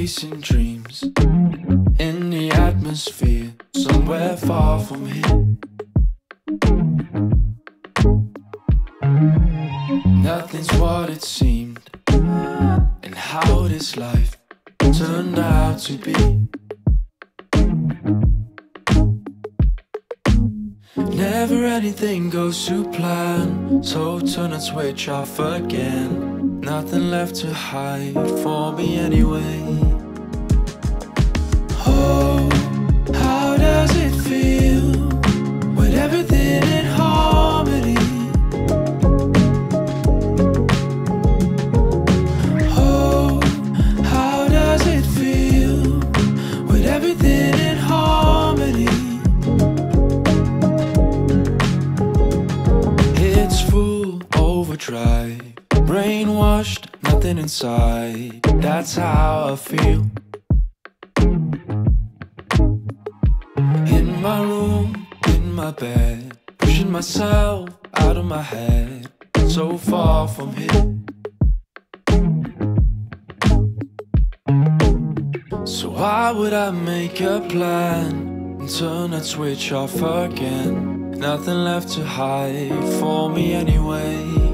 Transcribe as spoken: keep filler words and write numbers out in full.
chasing dreams in the atmosphere, somewhere far from here. Nothing's what it seemed, and how this life turned out to be. Never anything goes to plan, so turn and switch off again. Nothing left to hide for me anyway. Oh, how does it feel with everything in harmony? Oh, how does it feel with everything in harmony? It's full overdrive, brainwashed, nothing inside. That's how I feel. In my room, in my bed, pushing myself out of my head, so far from here. So why would I make a plan and turn that switch off again? Nothing left to hide for me anyway.